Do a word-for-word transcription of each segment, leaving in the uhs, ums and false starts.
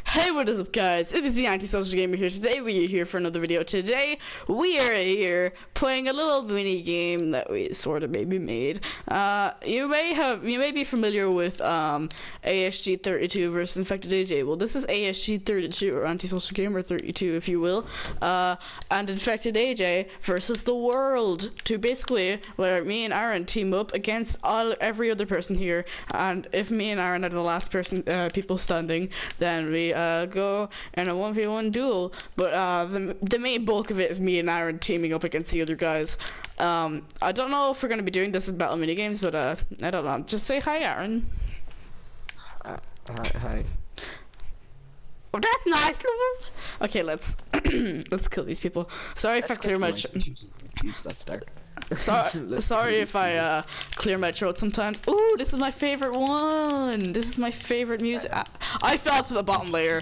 Hey, what is up, guys? It is the Antisocial Gamer here. Today we are here for another video. Today we are here playing a little mini game that we sort of maybe made. Uh, you may have, you may be familiar with um, A S G thirty-two versus InfectedAJ. Well, this is A S G thirty-two or Antisocial Gamer thirty-two, if you will, uh, and InfectedAJ versus the world. To basically where me and Aaron team up against all every other person here, and if me and Aaron are the last person, uh, people standing, then we. Uh, go in a one v one duel, but uh, the, the main bulk of it is me and Aaron teaming up against the other guys. Um, I don't know if we're going to be doing this in battle minigames, but uh, I don't know. Just say hi, Aaron. Uh, hi, hi. Oh, that's nice. Okay, let's let's kill these people. Sorry if I clear my. That's dark. Sorry, sorry if I uh, clear my throat sometimes. Ooh, this is my favorite one. This is my favorite music. I, I fell to the bottom layer.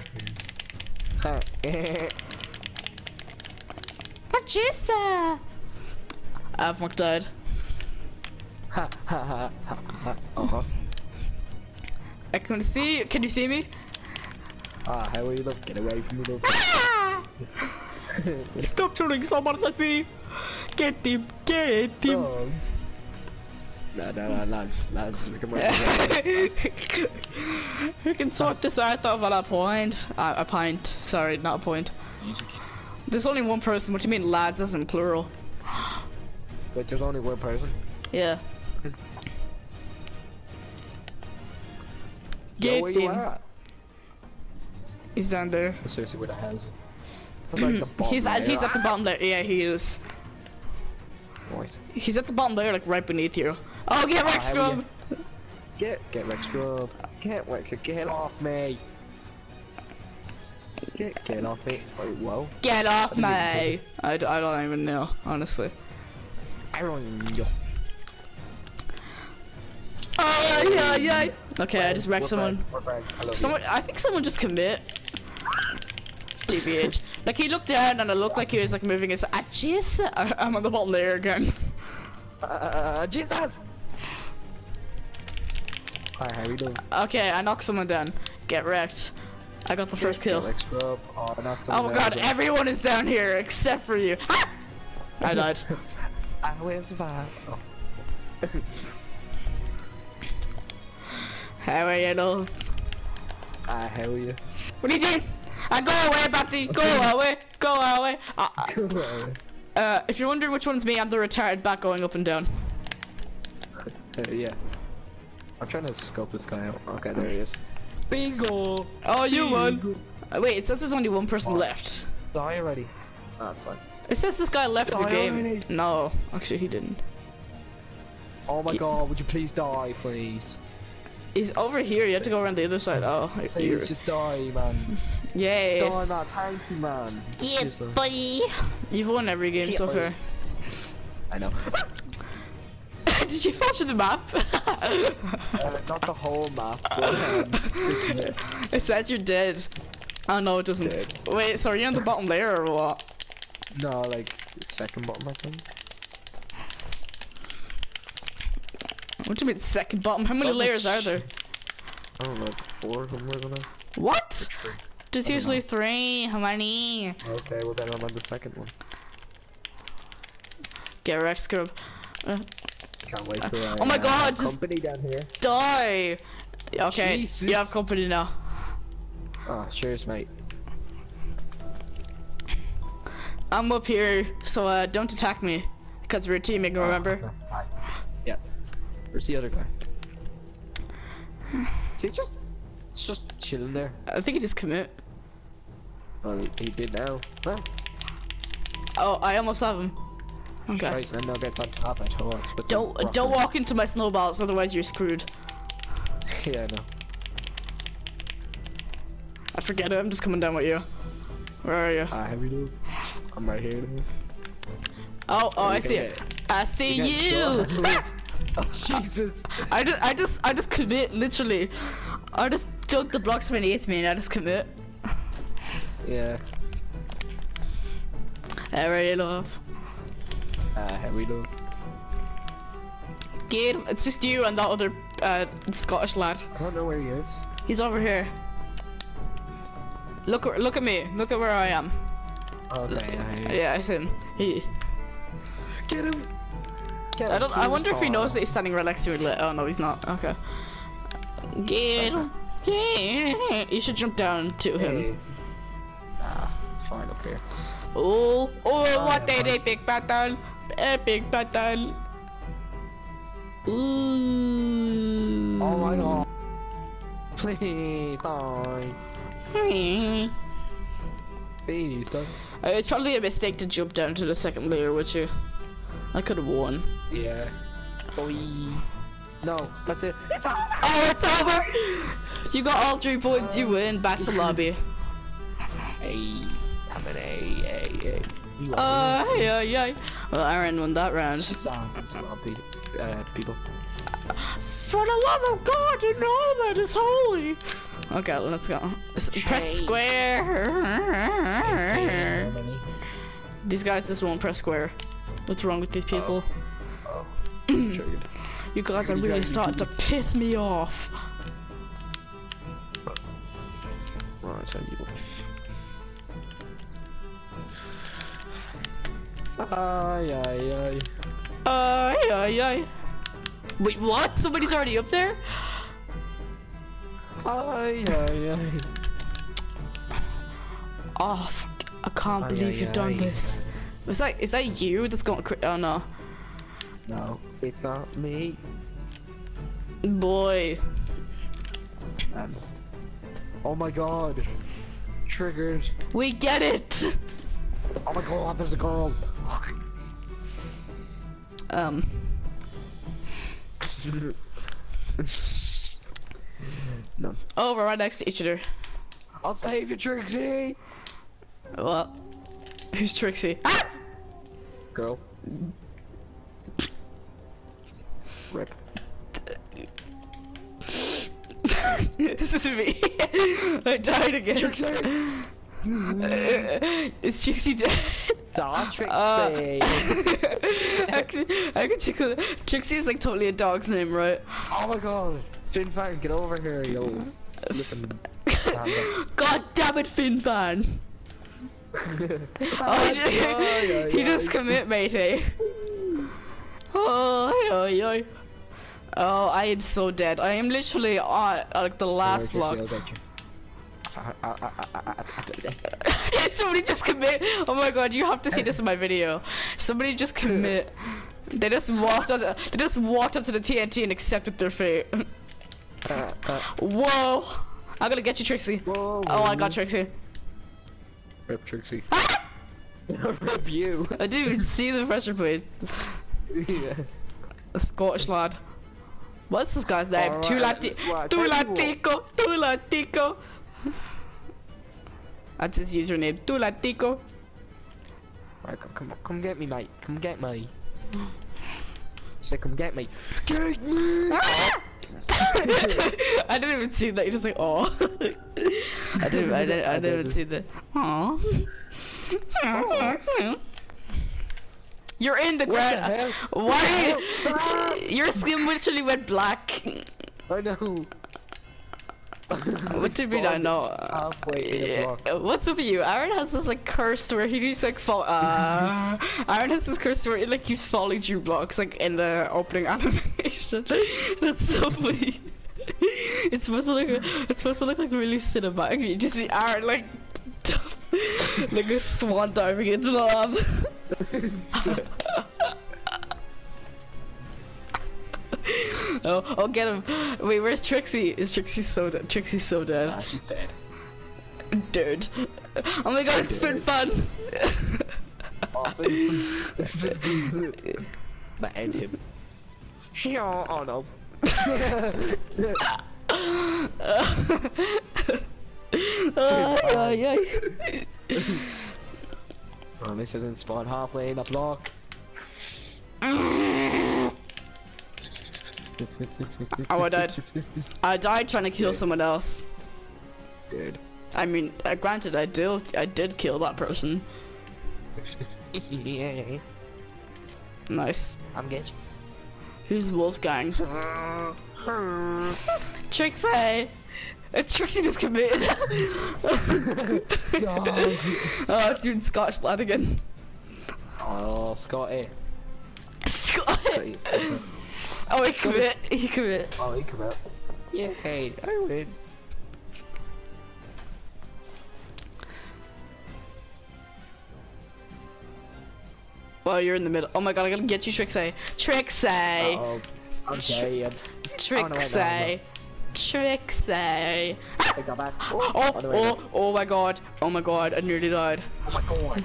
Pachisa! I've marked died. Ha ha ha ha ha. Uh huh. I can see. Can you see me? Ah, how are you? Look, get away from me, look. Stop shooting someone at me. Get him, get him. Oh. No, no, no, lads, lads, we can work We can sort this out of at a point. Uh, a pint, sorry, not a point. There's only one person, what do you mean lads, as in plural? Wait, there's only one person? Yeah. Yo, Get where him. you at? He's down there. Seriously, where the hell is he? Like the bottom he's at, he's at the bottom there, yeah, he is. Nice. He's at the bottom there, like right beneath you. Oh, get Rex Scrub! Get, get Rex Scrub. Get Rex, get off me. Get, get off me. Oh, whoa. Get off me! I, I don't even know, honestly. I don't know. Oh, yeah, yeah. Okay, I just wrecked someone. Someone, I think someone just commit. T B H. Like he looked down and it looked like he was like moving his. Ah, jeez. I'm on the bottom layer again. Uh, Jesus. Hi, how you doing? Okay, I knocked someone down. Get wrecked. I got the first kill. Oh, oh my god, everyone is down here except for you. Ah! I died. I will survive. Oh. How are you, though? Ah, how are you? What are you doing? Uh, go away, Batty! Go away! Go away! Uh, Go away. Uh, if you're wondering which one's me, I'm the retarded bat going up and down. Uh, yeah. I'm trying to scope this guy out. Okay, there he is. Bingo! Oh, you Bingo. won! Uh, wait, it says there's only one person oh. left. Die already. Oh, that's fine. It says this guy left die the game. Already. No, actually he didn't. Oh my He god, would you please die, please? He's over here, you have to go around the other side. Oh, please just die, man. Yes. Die, man. Thank you, man. Yeah, buddy. You've won every game yeah, so far. I know. Did you fall to the map? uh, not the whole map, but um, it says you're dead. Oh no, it doesn't. Dead. Wait, so are you on the bottom layer or what? No, like second bottom, I think. What do you mean second bottom? How many layers are there? I don't know, four somewhere than that. What? There's usually know. three. How many? Okay, well then I'm on the second one. Get Rex Scrub. Uh, Can't wait for uh, oh my god, uh, just company down here. Die! Okay, Jesus. you have company now. Oh, cheers, mate. I'm up here, so uh, don't attack me, because we're teaming, remember? Oh, okay. Yeah. Where's the other guy? Is he just, just chilling there? I think he just commit. Well, he, he did now. Huh? Oh, I almost have him. Okay. Christ, and now gets on top of us. Don't don't walk into my snowballs, otherwise you're screwed. Yeah, I know. I forget it. I'm just coming down with you. Where are you? Ah, uh, how we do? I'm right here. Oh, oh, I see it. I see you. Oh, Jesus! I just, I just, I just commit, literally. I just dug the blocks beneath me and I just commit. Yeah. Alright, love. Ah, uh, how we do? Get him. It's just you and that other uh, Scottish lad. I don't know where he is. He's over here. Look, look at me. Look at where I am. Okay. I... Yeah, I see him. He. Get him. Get him. I don't. I wonder if he knows that it. he's standing right next to me. Like, oh no, he's not. Okay. Get him. Yeah. You should jump down to him. Hey. Nah, fine up here. Oh, oh, Fine, what a fine. epic battle! Epic battle! Ooh. Oh my god. Please die. Hmm. Please die. Uh, It's probably a mistake to jump down to the second layer, would you? I could have won. Yeah. Oi. No, that's it. It's over! Oh, it's over! You got all three points, you win. Back to lobby. Hey, I'm an A, A, A. You are Uh, an A. yeah, yeah. Well, Aaron won that round. Just ask some lobby, uh, people. For the love of God and all that is holy. Okay, let's go. S Press Hey. square. Hey, These guys just won't press square. What's wrong with these people? oh. Triggered. You guys are You really guys- starting to piss me off. Right, send you. Ay, ay, ay. Ay, ay, ay. Wait, what? Somebody's already up there? Ay, ay, ay. Oh, fuck. I can't Ay, believe ay, you've done ay. this. Is that is that you that's going cra- oh no. No, it's not me. Boy. Um, oh my god. Triggered. We get it! Oh my god, there's a girl. Um. No. Oh, we're right next to each other. I'll save you, Trixie. What? Who's Trixie? Ah! Girl. Rip. This is me. I died again. Trixie! Uh, is Trixie dead? Da Trixie. Uh, actually, actually, Trixie, Trixie is like totally a dog's name, right? Oh my god. Fin Fan, get over here, yo. Flippin' God damn it, Finfan! Oh, he, he just commit, matey. Oh, oi, oi. Oh, I am so dead. I am literally on like the last block. Somebody just commit. Oh my god, you have to see this in my video. Somebody just commit. They just walked on. They just walked onto the T N T and accepted their fate. Uh, uh, Whoa! I'm gonna get you, Trixie. whoa, Oh, I got Trixie. Rip Trixie. Ah! Rip you. I didn't even see the pressure point. Yeah. A Scottish lad. What's this guy's name? Alright, Tulati well, tell you what. Tulatico Tulatico. That's his username. Tulatico. Right, come, come, come get me, mate. Come get me. Say, come get me. Get me! Ah! I didn't even see that. You're just like, oh. I didn't. I didn't. I didn't even see that. Aw. You're in the What the ground. hell? Why? Ah! Your skin literally went black. I know. What do you mean I know? Halfway in a Yeah, block. what's up with you? Aaron has this like curse where he just like fall. Uh, Aaron has this curse where he like keeps falling through blocks like in the opening animation. That's so funny. It's supposed to look. It's supposed to look like really cinematic. You just see Aaron like, like a swan diving into the lava. Oh, oh, get him! Wait, where's Trixie? Is Trixie so dead? Trixie's so dead. Ah, she's dead. Dude. Oh my god, it's been fun! But end him. Oh no. Oh, yeah. Oh, this isn't spawn halfway in the block. Oh, I died. I died trying to kill someone else. Good. I mean, uh, granted, I did, I did kill that person. Yeah. Nice. I'm good. Who's Wolfgang? Trixie! Trixie just committed. No. Oh, doing Scotch lad again. Oh, Scotty. Scott. Scotty. Oh, he commit. He commit. Oh, he come out. Yeah, hey, I win. Well, you're in the middle. Oh my god, I gotta get you, Trixie. Trixie. Uh-oh. I'm dead. Trixie. Trixie. I got back. Oh, Oh, oh, oh, oh my god. Oh my god, I nearly died. oh my god.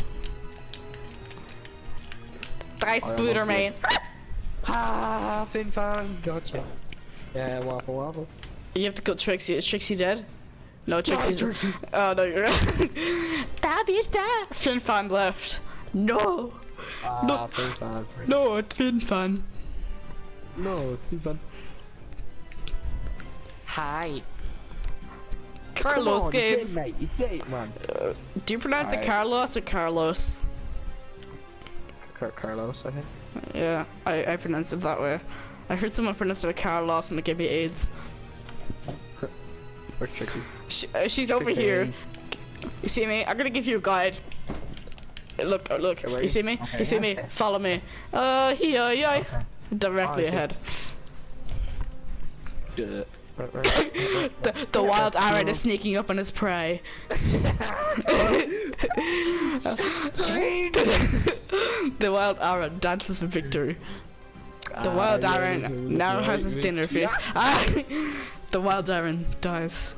Die, Spooder man. Ha, fin fan, gotcha. Yeah, waffle waffle. You have to kill Trixie. Is Trixie dead? No, Trixie's. Trixie. Oh no, you're right. Daddy's dead. Fin fan left. No. Ah, No. fin fan. No, it's Fin fan. No, fin fan. Hi. Carlos Come on, Games. mate, you did, man. Uh, do you pronounce it Alright. Carlos or Carlos? Car Carlos, I think. Yeah, I, I pronounce it that way. I heard someone pronounce it Carlos and it gave me AIDS. Or Tricky. She, uh, she's over Tricky. here. You see me? I'm gonna give you a guide. Uh, Look, uh, look. Okay, You see me? okay, You see me? okay. Follow me. Uh, here, yeah. Okay. Directly Oh, I see. ahead. Duh. Right, right, right, right. The, the wild Aaron is sneaking up on his prey. The wild Aaron dances for victory. The wild Ah, Aaron yeah, now yeah, has his yeah. dinner feast. Ah! The wild Aaron dies.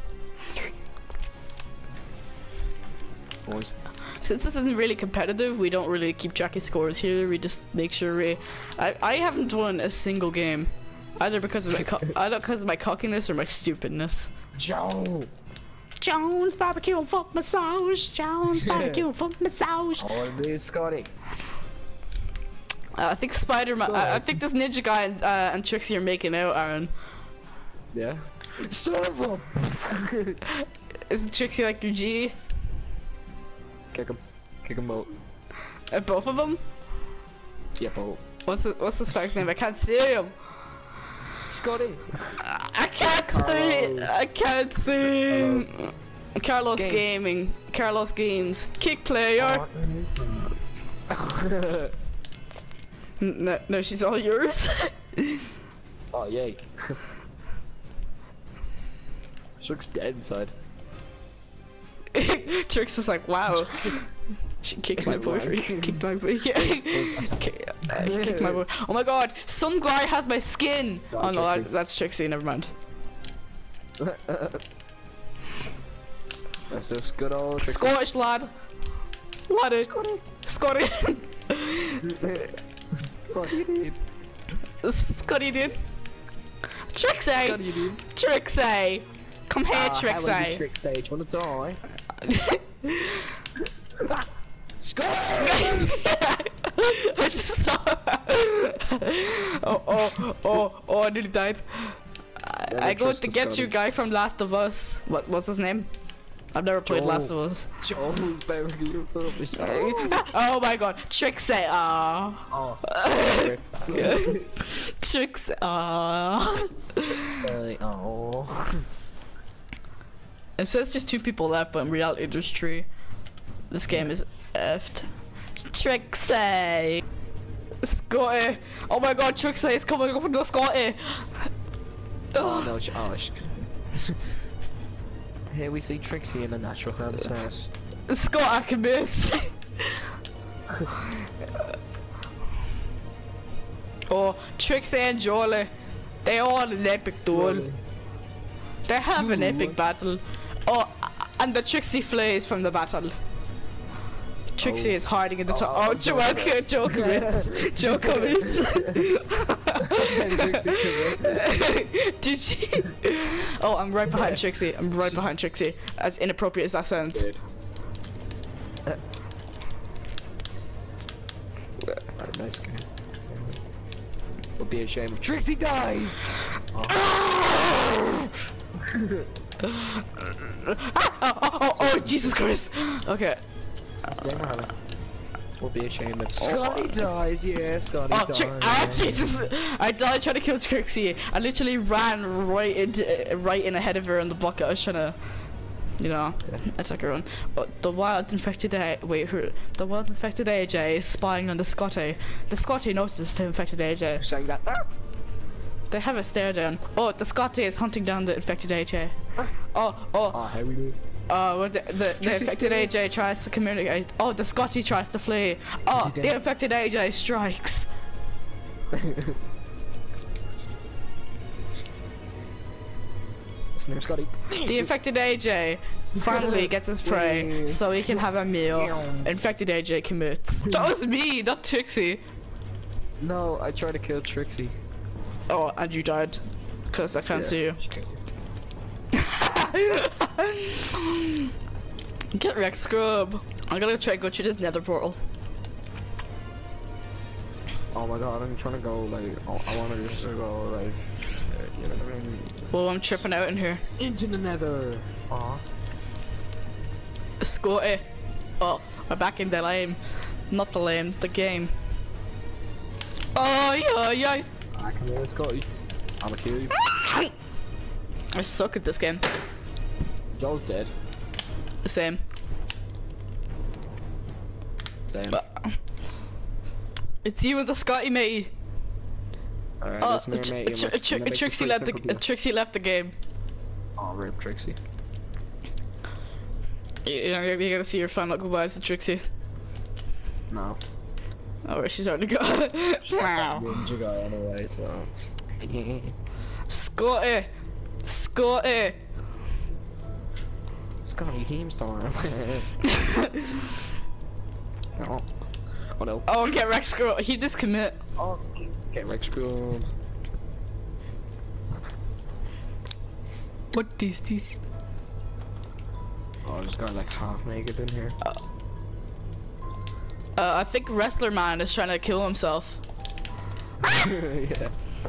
Boys. Since this isn't really competitive, we don't really keep track of scores here. We just make sure we. I I haven't won a single game, either because of my co either because of my cockiness or my stupidness. Joe. Jones barbecue and foot massage. Jones barbecue and foot massage. Oh, dude, Scotty. Uh, I think Spider-Man. Go I, I ahead. think this ninja guy and, uh, and Trixie are making out, Aaron. Yeah. Son of a. Isn't Trixie like your G? Kick him. Kick him out. Uh, both of them? Yeah, both. What's the, what's this fuck's name? I can't see him. Scotty. I I can't see. Carlos. I can't see. him. Carlos Games. Gaming. Carlos Games. Kick player. Oh, N- No, no, she's all yours. oh yay. She looks dead inside. Trix is like, wow. She kicked my boyfriend. Kicked my boy. Yeah. Kick- uh, she kicked my boy. Oh my god, some guy has my skin. God, Oh no, Trixie. that, that's Trixie. Never mind. That's just good old Trixie. Scottish lad. Laddie. Scotty. Scotty. Scotty, dude. Scotty dude. Trixie. Scotty, dude. Trixie. Come here, Ah, Trixie. how are you, Trixie? Do you wanna die? Scotty! I just saw oh, oh, oh, oh, I nearly died. I, Never I go trust to the get you Scottish. guy from Last of Us. What, what's his name? I've never played Joel. Last of Us. Joel's better than you. Oh my god, Trixie, ah. Oh. Trixie, ah. Oh. It says just two people left, but in reality there's three. This game is effed. Trixie! Scotty! Oh my god, Trixie is coming up with the Scotty! Oh no, she, oh, she, here we see Trixie in a natural habitat. Scott, I commit! Oh, Trixie and Jolie, they all an epic duel. Jolie. They have an Duel? epic battle. Oh, and the Trixie flees from the battle. Trixie Oh. is hiding in the Oh, top. oh, Oh, Joe Joe, commits. Joe commits. Joe commits. Did she? Oh, I'm right behind Trixie. I'm right behind Trixie. As inappropriate as that sounds. Dude. Alright, nice guy. Would be a shame if Trixie dies! oh, oh, oh, oh, Jesus Christ. Okay. This game we're having. We'll be ashamed if Scotty dies. Yeah, Scotty Oh, dies. Tri ah, Jesus! I died trying to kill Trixie. I literally ran right into, right in ahead of her in the bucket. I was trying to, you know, Yeah. attack her on. But the wild infected A wait, who? The wild infected A J is spying on the Scotty. The Scotty notices the infected A J. Saying that. Ah! They have a stare down. Oh, the Scotty is hunting down the infected A J. Oh, oh. Oh, how we do? Uh, well, the, the, the infected A J tries to communicate. Oh, the Scotty tries to flee. Oh, the infected A J strikes. Snare Scotty. The infected A J finally gets his prey, so he can have a meal. Infected A J commits. That was me, not Trixie. No, I tried to kill Trixie. Oh, and you died. Cause I can't Yeah. see you. Get wrecked, scrub. I'm gonna try to go through this nether portal. Oh my god, I'm trying to go like, oh, I want to just go like, uh, you know what I mean? Well, I'm tripping out in here. Into the nether. Aw. Scotty. Oh, we're back in the lane. Not the lane, the game. Oh, yeah, yeah. I can hear Scotty. I'ma kill you. I suck at this game. Joel's dead. Same. Same. But it's you and the Scotty, matey. Alright, Oh, listen here, Tr mate. Tr Tr Trixie left the uh, Trixie left the game. Oh, rip Trixie. You, you know, you're gonna see your final goodbyes to Trixie. No. Oh, where she's already gone. Wow. Ninja guy anyway, so. Scotty! Scotty! Scotty Heemstorm. Oh. Oh no. Oh, get Rex Scroll. He just commit. Oh, get Rex Scroll. What is this? Oh, there's guy like half naked in here. Uh, uh, I think Wrestler Man is trying to kill himself. Yeah.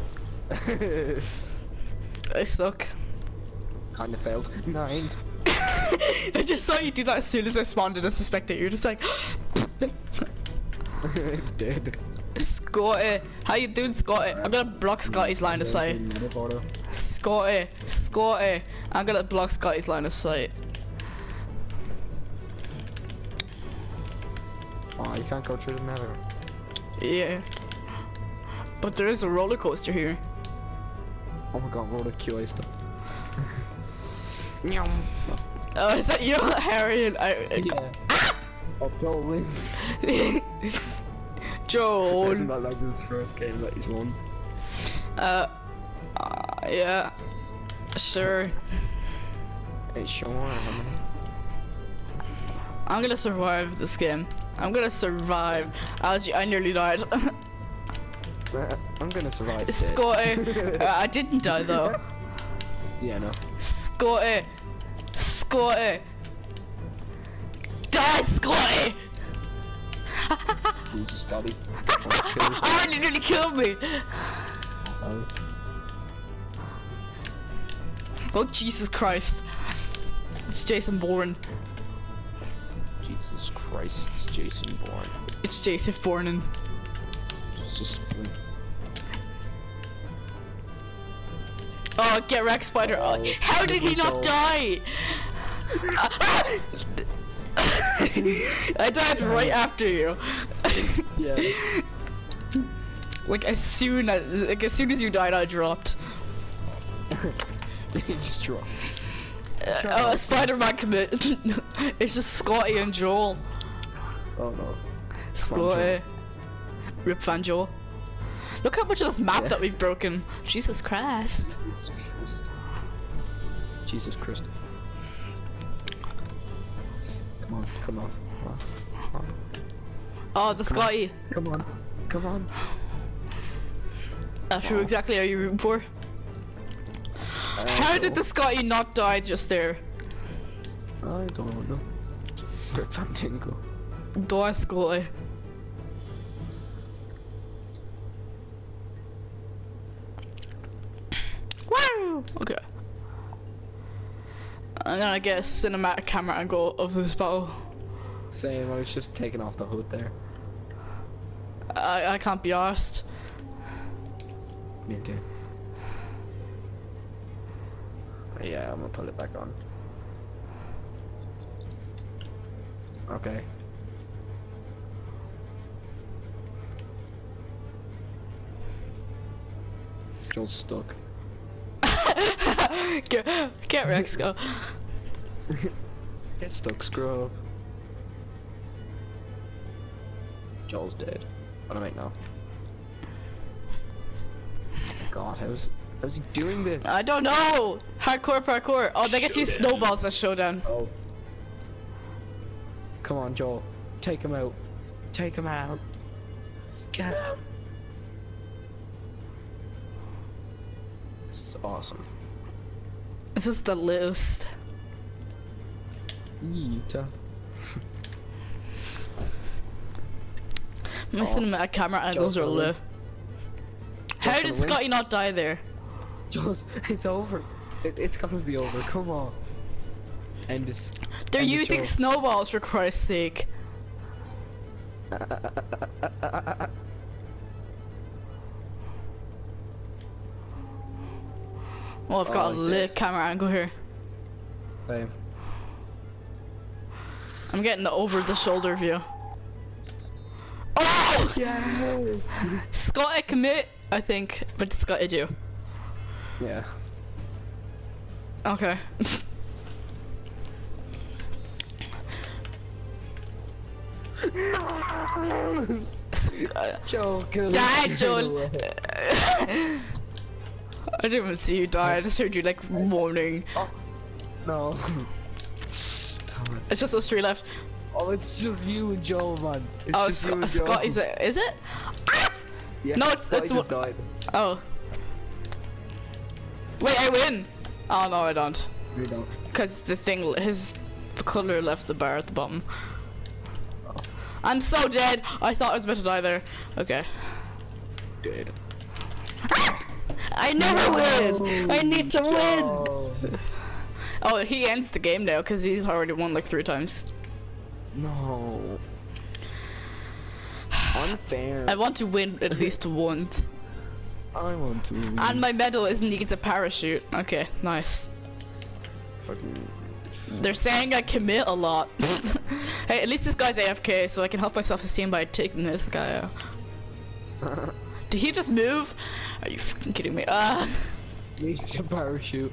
I suck. Kinda failed. Nine. I just saw you do that as soon as I spawned in as a spectator. You're just like, Dead. Scotty, how you doing, Scotty? I'm gonna block Scotty's line of sight. Scotty, Scotty, I'm gonna block Scotty's line of sight. Oh, you can't go through the nether. Yeah. But there is a roller coaster here. Oh my god, roller coaster. Oh, is that you, Harry? And I, Yeah. Oh, Joel wins. Joel. Isn't that like his first game that he's won? Uh, uh, yeah. Sure. Hey, sure. I'm gonna survive this game. I'm gonna survive. I, was, I nearly died. I'm gonna survive. Dead. Scotty. uh, I didn't die though. Yeah, no. Scotty. Scotty. Die, Scotty. Jesus, Scotty. Oh, you nearly killed me. Sorry. Oh, Jesus Christ. It's Jason Bourne. Jesus Christ, it's Jason Bourne. It's Jason Bourne. It's just. Oh, get wrecked, Spider. Oh, Oh, how did he not oh. die? I died right after you. Yeah. Like as soon as, like as soon as you died, I dropped. He just dropped. Uh, oh, Spider-Man commit. It's just Scotty and Joel. Oh no. Scotty. Rip Van Joel. Look how much of this map Yeah. that we've broken. Jesus Christ. Jesus Christ. Jesus Christ. Come on, come on. Come on. Come on. Oh, the Scotty. Come on. Come on. Uh, who Oh. exactly are you rooting for? Uh, How did so- the Scotty not die just there? I don't know. Rip Van Tinkle. Die, Scotty. Woo! Okay. I'm gonna get a cinematic camera angle of this battle. Same, I was just taking off the hood there. I I can't be arsed. Me too. Yeah, I'm gonna put it back on. Okay. Joel's stuck. get, get Rex, go. Get stuck, screw up. Joel's dead. What do I make now? God, how's how's he doing this? I don't know. Hardcore parkour. Oh, they get you snowballs at showdown. Oh. Come on, Joel. Take him out. Take him out. Get him. This is awesome. This is the list. Yeeta. My cinematic camera angles are low. How did Scotty not die there? Just, it's over. It, it's gonna be over. Come on. End this. They're end using the snowballs for Christ's sake. Oh, I've got Oh, a he's lit dead. camera angle here. Same. I'm getting the over the shoulder view. Oh! Yeah. Scotty commit, I think, but Scotty do. Yeah. Okay. Joel, kill Die, him. Joel. I didn't even see you die. I just heard you like moaning. Oh, no. It's just those three left. Oh, it's just you and Joel, man. It's Oh, just Sc you and Scott, Joel. is it? Is it? Yeah, No, it's- Scotty it's just what- died. Oh. Wait, I win. Oh no, I don't. You don't. Cause the thing, his color left the bar at the bottom. Oh. I'm so dead. I thought I was about to die there. Okay. Dead. I never win. I need to win. Oh. Oh, he ends the game now because he's already won like three times. No. Unfair. I want to win at least once. I want to win. And my medal is needs a parachute. Okay, nice. Fucking... They're saying I commit a lot. Hey, at least this guy's A F K, so I can help my self-esteem by taking this guy out. Did he just move? Are you fucking kidding me? Ah. Needs a parachute.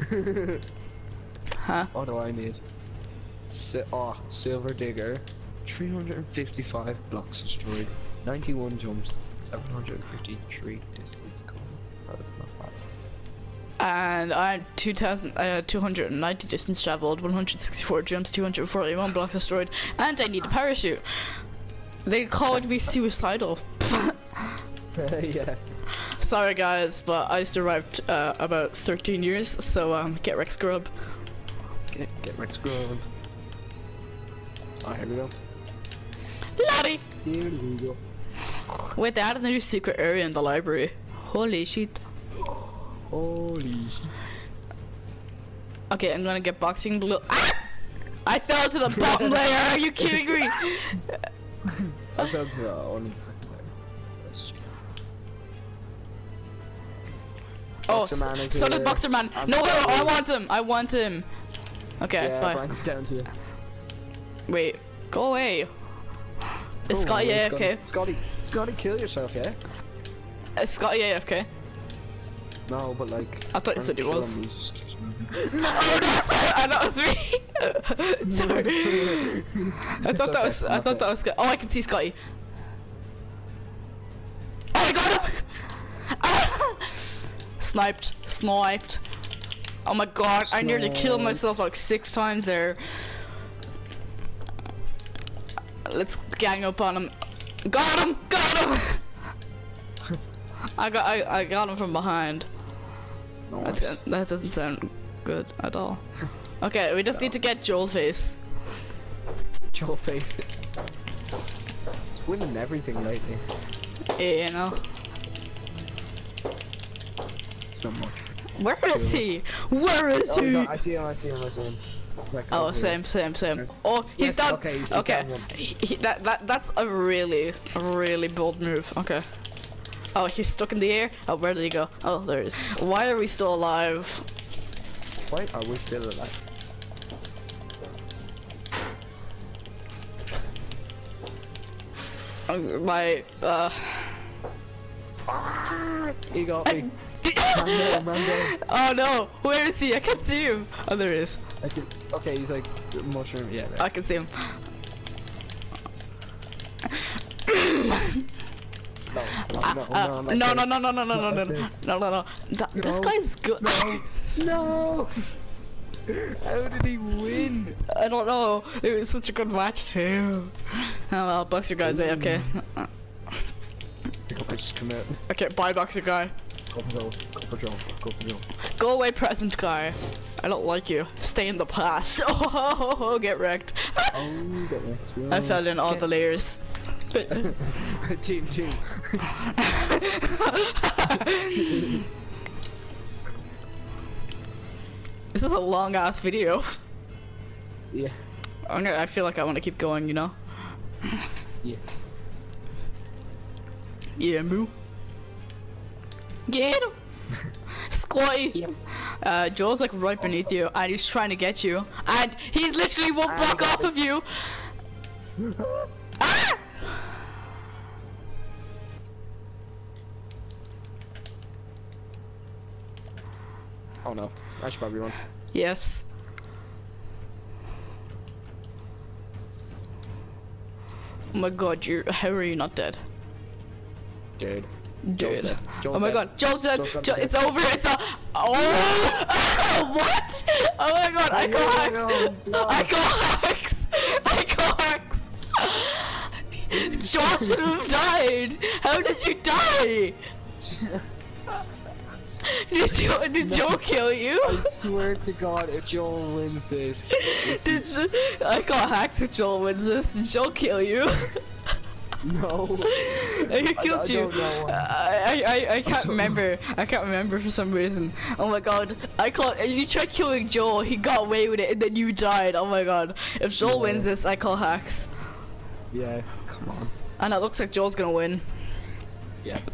Huh? What do I need? Si oh, silver digger. three hundred fifty-five blocks destroyed. ninety-one jumps. seven hundred fifty-three distance covered. That is not bad. And I'm two thousand, uh, two hundred ninety distance traveled, one hundred sixty-four jumps, two hundred forty-one blocks destroyed, and I need a parachute. They called me suicidal. Yeah. Sorry guys, but I survived uh, about thirteen years, so um, get Rex Grub. Get, get Rex Grove. Oh, here we go. Laddie! Here we go. Wait, they added a new secret area in the library. Holy shit. Holy shit. Okay, I'm gonna get boxing blue. Ah! I fell to the bottom layer, are you kidding me? I fell to uh, only the second layer. That's cheap. Oh, Boxer so, man is so did here. Boxer Man. I'm No, no, sorry. I want him. I want him. Okay, Yeah, bye. Brian's down to you. Wait, go away. Is Oh, Scotty wait, A F K? Scotty, Scotty, kill yourself, yeah? Is Scotty A F K? No, but like. I thought you I'm said he killing was. me, just keeps moving. Oh no, I thought it was me. Sorry. I thought that was. I thought that was. Oh, I can see Scotty. Oh, I got him. Ah! Sniped. Sniped. Oh my god, I nearly killed Sniped. myself like six times there. Let's gang up on him. Got him! Got him! I got I, I got him from behind. Nice. That's, that doesn't sound good at all. Okay, we just need to get Joel face. Joel face it. It's winning everything lately. Yeah, you know. It's not much. Where is he? Where is Oh, he? no, I see him, I see him, I see him. Like, Oh, over same, same, same. Oh, he's Yes, down. okay, he's- he's okay. down one. He, he, that that that's a really, a really bold move. Okay. Oh, he's stuck in the air. Oh, where did he go? Oh, there he is. Why are we still alive? Why are we still alive? Uh, my uh. He got me. Man down, man down. Oh no! Where is he? I can't see him. Oh, there he is. Okay, okay, he's like mushroom. Yeah. There. I can see him. No, no, Uh, no, uh, no, no, not no, this. no, no, no, no, no, Not no, like no, this. no, no, no. Th This No, guy's good. No, no. How did he win? I don't know. It was such a good match too. Oh well, Boxer guy's A F K. I just come out. Okay, bye, Boxer guy. Go for Joel. Go for Joel. Go for Joel. Go away, present guy. I don't like you. Stay in the past. Oh, get wrecked. Oh, get next. I fell in all the layers. Team, team. This is a long ass video. Yeah. I'm gonna, I feel like I want to keep going, you know? Yeah. Yeah, moo. Get him! Squatty! Yep. Uh, Joel's like right beneath you, and he's trying to get you. And he's literally one I block got off it. of you! Ah! Oh no. I should probably run. Yes. Oh my god, you're- how are you not dead? Dude. Dude. dead. Joel's Oh my dead. god, Joel's dead! Joel's Jo- dead. it's over, it's a- Oh! What? Oh my god, I no, got no, hacks! no. I got hacks! I got hacks! Joel should have died! How did you die? Did Joe, did No. Joe kill you? I swear to God, if Joel wins this, this Did is... Jo- I got hacks if Joel wins this. Did Joel kill you? No. Who killed I you? don't know. I, I, I, I can't don't remember. I can't remember for some reason. Oh my god. I call you tried killing Joel, he got away with it, and then you died. Oh my god. If Joel Yeah. wins this, I call hacks. Yeah, come on. And it looks like Joel's gonna win. Yep.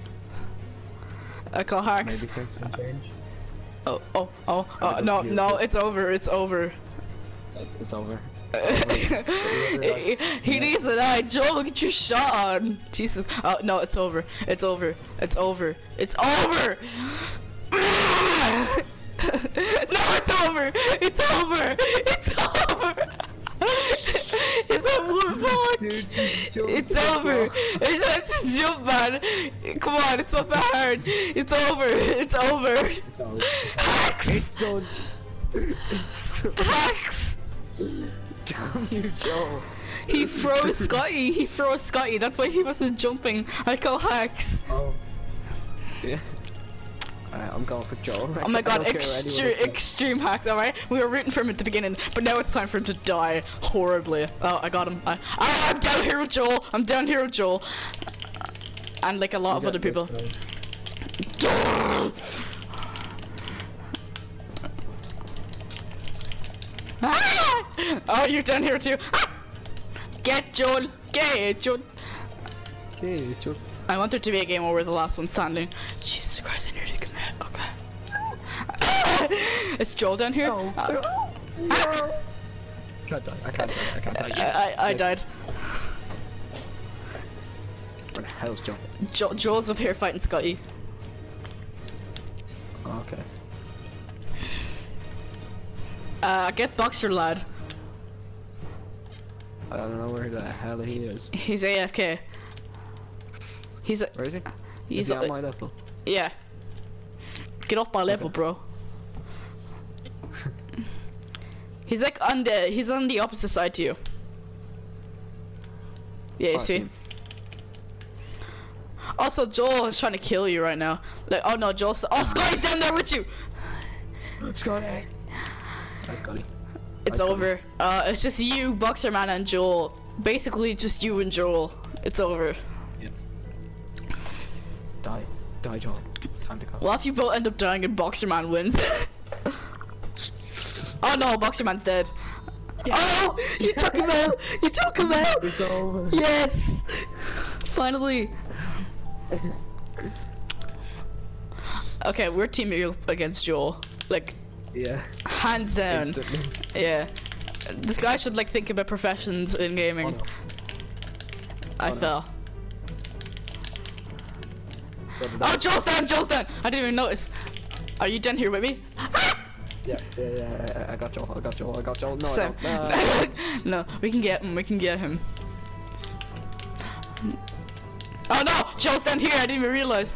I call hacks. Maybe things can change. Oh, oh, oh, oh, I no, don't no, feel it's this. over, it's over. It's, it's over. he, he needs to die. Joel, get your shot on. Jesus. Oh, no, it's over. It's over. It's over. It's over. No, it's over. It's over. It's over. It's a one block. Dude, she's jumping It's the over. block. It's just jump, man. Come on, it's not that hard. It's over. It's over. It's over. Hacks. It's done. It's done. Hacks. Damn you, Joel. He froze Scotty. He froze Scotty. That's why he wasn't jumping. I call hacks. Oh. Yeah. Alright, I'm going for Joel. Oh my I god, don't care what extre anyone says. extreme hacks, alright? We were rooting for him at the beginning, but now it's time for him to die horribly. Oh, I got him. I ah, I'm down here with Joel. I'm down here with Joel. And like a lot of You other got people. this guy. Ah! Oh, you're down here too. Ah! Get Joel. Get Joel. Okay, Joel. I want there to be a game over the last one standing. Jesus Christ, I nearly commit. Okay. It's Joel down here. No. Uh, No. Can't die. I can't die. I can't die. I, Yes. I, I Yes. died. Where the hell's Joel? Jo Joel's up here fighting Scotty. Oh, okay. Uh, get Boxer lad. I don't know where the hell he is. He's A F K. He's a, Where is he? he's is he a, on my level? yeah. Get off my level, Okay. bro. He's like on the he's on the opposite side to you. Yeah, you Oh, I see. him. Also, Joel is trying to kill you right now. Like, oh no, Joel's oh Scotty's down there with you. Scotty. Hi, Scotty. It's Hi, Scotty. over. Uh, it's just you, Boxer Man, and Joel. Basically, just you and Joel. It's over. Die. Die, Joel. It's time to go. Well, if you both end up dying and Boxer Man wins. Oh no, Boxer Man's dead. Yeah. Oh, you took him out! You took him out! It's over. Yes! Finally. Okay, we're teaming up against Joel. Like, yeah. Hands down. Instantly. Yeah. This guy should like think about professions in gaming. Oh, no. I Oh, no. fell. Oh, Joel's down! Joel's down! I didn't even notice. Are you down here with me? Yeah, yeah, yeah, I got Joel, I got Joel, I got Joel. No, So, I don't. No. no, we can get him, we can get him. Oh no! Joel's down here, I didn't even realize.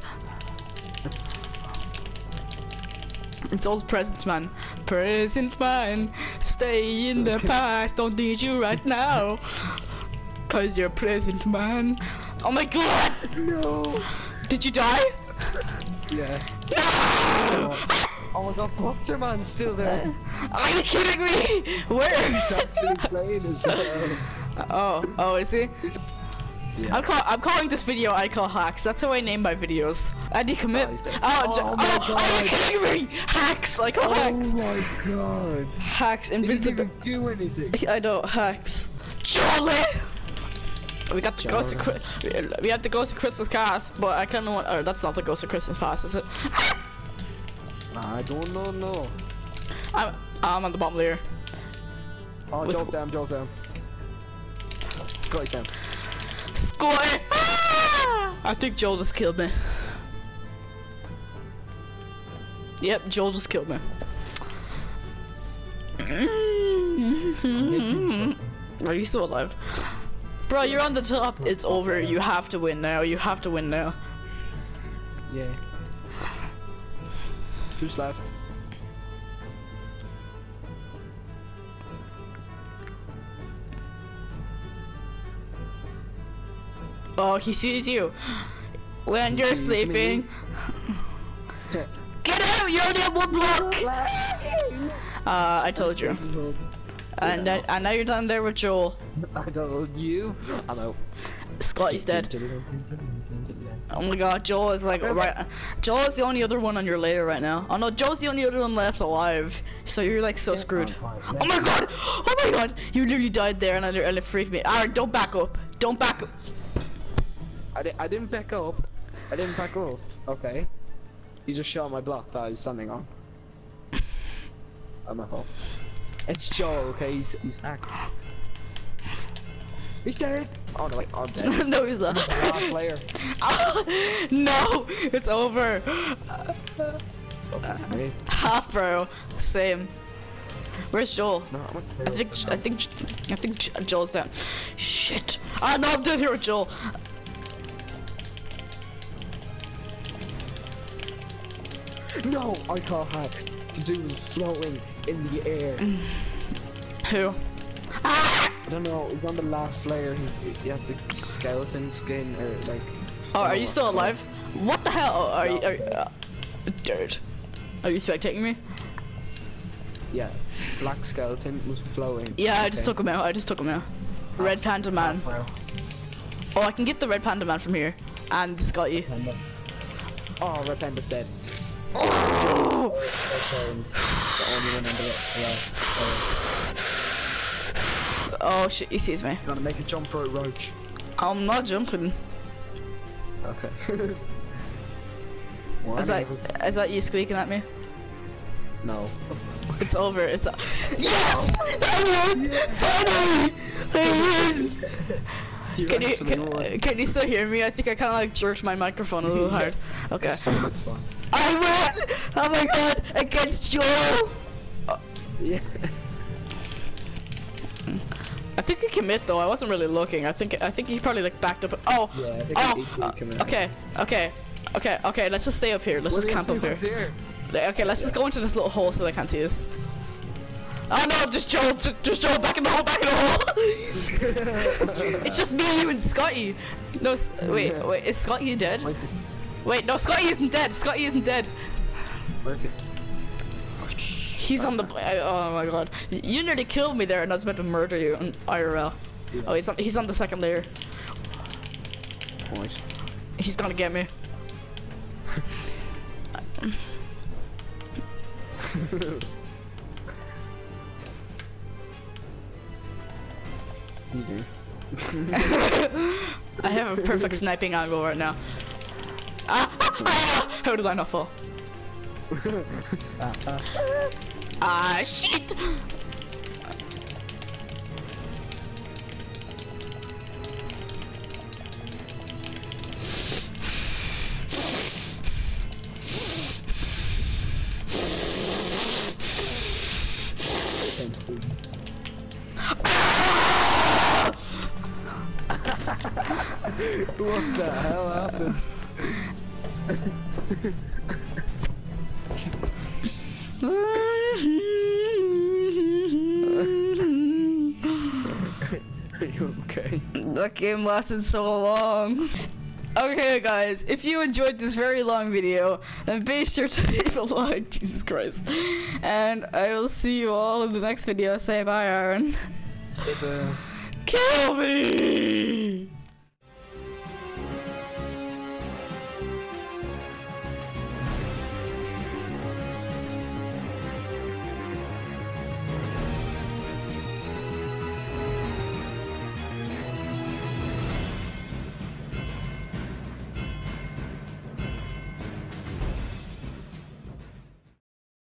It's old present man. Present man. Stay in the past, don't need you right now. Cause you're present man. Oh my god! No! Did you die? Yeah. No! Oh my god, Boxer Man's still there. Are you kidding me? Where? He's actually playing as well. Oh, oh, is he? Yeah. I'm, call I'm calling this video I call hacks. That's how I name my videos. Andy commit. Oh, he's dead. Oh, Oh oh, my oh, God. are you kidding me? Hacks. I call Oh hacks. my god. Hacks. He didn't Invincible. even do anything. I know hacks. Jolly. We got the ghost of Chri we had the ghost of Christmas cast, but I kind of want. Oh, that's not the ghost of Christmas past, is it? I don't know, no. I'm I'm on the bottom layer. Oh, With- Joel's down, Joel's down. Scotty's down. Score! Ah! I think Joel just killed me. Yep, Joel just killed me. Are you still alive? Bro, you're on the top. It's over. You have to win now. You have to win now. Yeah. Who's left? Oh, he sees you. When you're sees me. sleeping. Get out! You only have one block! Uh, I told you. And, uh, and now you're down there with Joel. I don't know, you? I'm out. Scotty's dead. Oh my god, Joel is like, right. Joel is the only other one on your layer right now. Oh no, Joel's the only other one left alive. So you're like so screwed. Oh my god! Oh my god! You literally died there and, I, and it freaked me. Alright, don't back up. Don't back up. I, di I didn't back up. I didn't back up. Okay. You just shot my block that I was standing on. Oh my fault. It's Joel, okay? He's, he's acting. He's dead! Oh no, wait, I'm dead. No, he's not. Last player. Oh, no! It's over. Okay. Half, bro. Same. Where's Joel? No, I'm I think I think I think Joel's down. Shit. Ah no, I'm down here with Joel. No, I call hacks to do floating in the air. Who? Ah! I don't know, he's on the last layer. He, he has like skeleton skin or like. Oh, I are don't you know still what it's alive? What the hell? Oh, are you? No. Are, uh, dirt. Are you spectating me? called. Yeah, black skeleton was flowing. Yeah, I just okay. took him out. I just took him out. Red Panda Man. Oh, I can get the Red Panda Man from here. And Scotty. Oh, Red Panda's dead. Oh! The only one under it. Oh shit, he sees me. You gotta make a jump for a roach. I'm not jumping. Okay. Is that is that you squeaking at me? No. It's over. It's. Yes! I win! Finally! I win! You Can you actually won. can, can you still hear me? I think I kind of like jerked my microphone a little hard. Okay. It's fine, it's fine. I win! Oh my god! Against Joel! Yeah. I think he commit though. I wasn't really looking. I think I think he probably like backed up. Oh. Yeah, I think Oh. he equally uh, commit. okay. Okay. Okay. Okay. Let's just stay up here. Let's just camp up here. here. Like, okay. Let's just go into this little hole so they can't see us. Oh no! Just Joel. Just, just Joel. Back in the hole. Back in the hole. It's just me, you, and Scotty. No. S wait. Wait. Is Scotty dead? Wait, this- Wait. No. Scotty isn't dead. Scotty isn't dead. Where's he? He's on the. Oh my god! You nearly killed me there, and I was about to murder you on I R L. Yeah. Oh, he's on. He's on the second layer. Point. He's gonna get me. You do. I have a perfect sniping angle right now. Ah, ah, how did I not fall? ah, ah. Ah, shit! What the hell happened? Are you okay? That game lasted so long. Okay guys, if you enjoyed this very long video, then be sure to leave a like, Jesus Christ. And I will see you all in the next video. Say bye, Aaron. But, uh... Kill me!